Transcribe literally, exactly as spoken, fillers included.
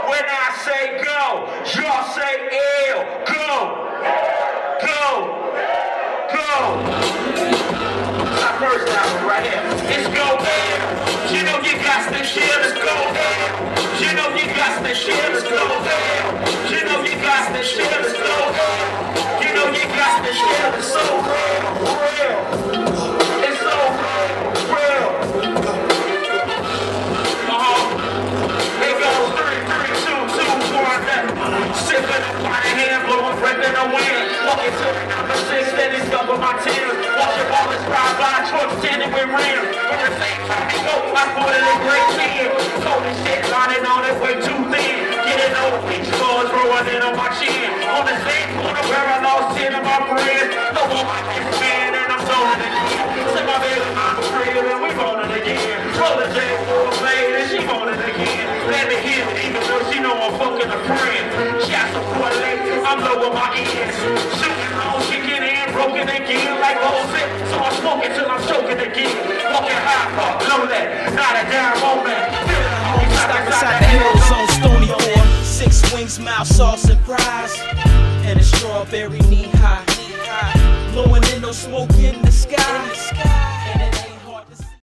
When I say go, y'all say L. Go. Go. Go. My first album right here. It's go L. You know you got to share. Let's go L. You know you got to share. Let's go L. You know you got to share. Let's go L. You know you got to share. It's so real. Real. It's so real. Real. Sipping up my hand, blowing breath in the wind. Walking to the number six, steady stuck with my tears. Watching ballers ride by, trucks standing with rims. When the same time they go, I put it in great ten. Cold and shit, lining on it way too thin. Getting old beach scars rolling in on my chin. On the same corner where I lost ten of my friends. No more my best man, and I'm zoning again. Say my baby mama's crib, and we rolling again. Rolling J for a blade, and she rolling again. Let me hear it, even though she know I'm fucking a friend. Shots of late, I'm low on my ends. Shooting on, kicking in, broken again like old shit. So I'm smoking till I'm choking again. Walking high, fuck, low that, not a down moment. Stuck inside the hills on Stony Four. Six wings, mouth sauce and fries, and a strawberry knee high. Blowing in no smoke in the sky.